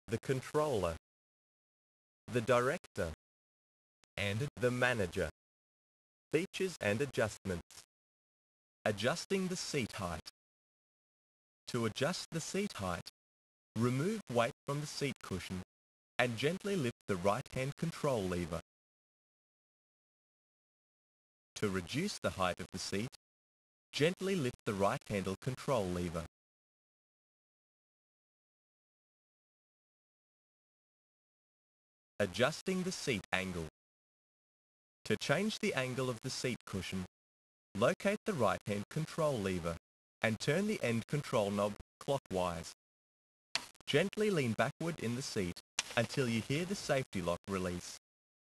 the controller, the director, and the manager. Features and adjustments. Adjusting the seat height. To adjust the seat height, remove weight from the seat cushion and gently lift the right-hand control lever. To reduce the height of the seat, gently lift the right handle control lever. Adjusting the seat angle. To change the angle of the seat cushion, locate the right-hand control lever and turn the end control knob clockwise. Gently lean backward in the seat until you hear the safety lock release.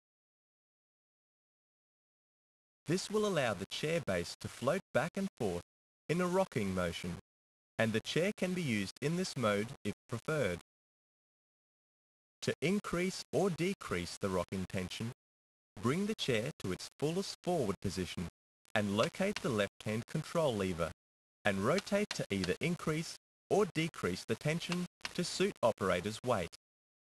This will allow the chair base to float back and forth in a rocking motion, and the chair can be used in this mode if preferred. To increase or decrease the rocking tension, bring the chair to its fullest forward position and locate the left-hand control lever and rotate to either increase or decrease the tension to suit operator's weight.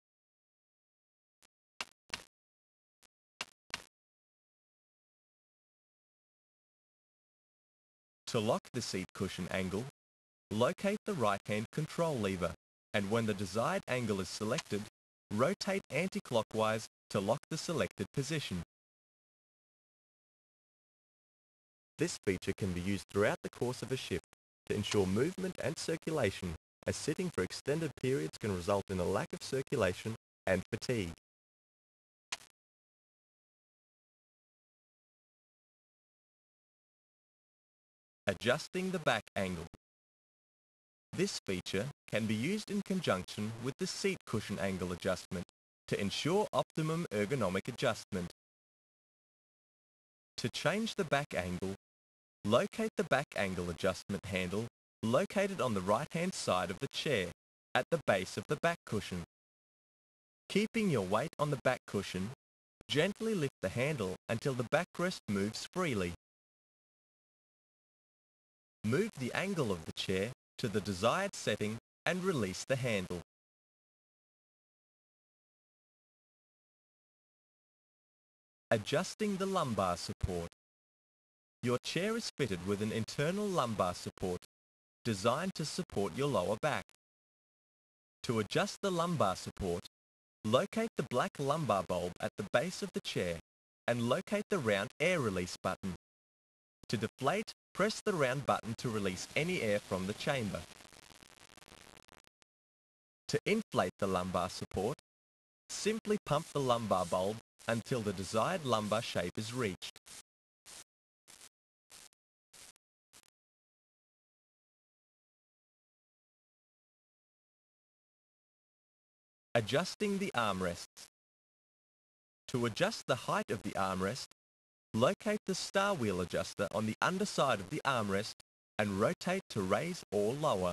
To lock the seat cushion angle, locate the right-hand control lever and when the desired angle is selected, rotate anti-clockwise to lock the selected position. This feature can be used throughout the course of a shift to ensure movement and circulation, as sitting for extended periods can result in a lack of circulation and fatigue. Adjusting the back angle. This feature can be used in conjunction with the seat cushion angle adjustment to ensure optimum ergonomic adjustment. To change the back angle, locate the back angle adjustment handle located on the right-hand side of the chair at the base of the back cushion. Keeping your weight on the back cushion, gently lift the handle until the backrest moves freely. Move the angle of the chair to the desired setting and release the handle. Adjusting the lumbar support. Your chair is fitted with an internal lumbar support designed to support your lower back. To adjust the lumbar support, locate the black lumbar bulb at the base of the chair and locate the round air release button. To deflate, press the round button to release any air from the chamber. To inflate the lumbar support, simply pump the lumbar bulb until the desired lumbar shape is reached. Adjusting the armrests. To adjust the height of the armrest, locate the star wheel adjuster on the underside of the armrest and rotate to raise or lower.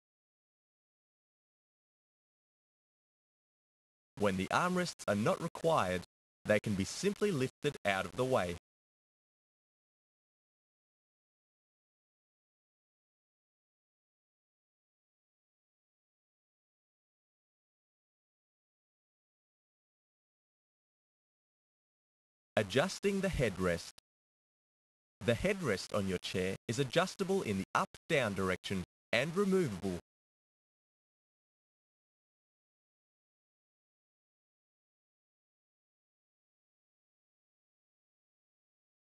When the armrests are not required, they can be simply lifted out of the way. Adjusting the headrest. The headrest on your chair is adjustable in the up-down direction and removable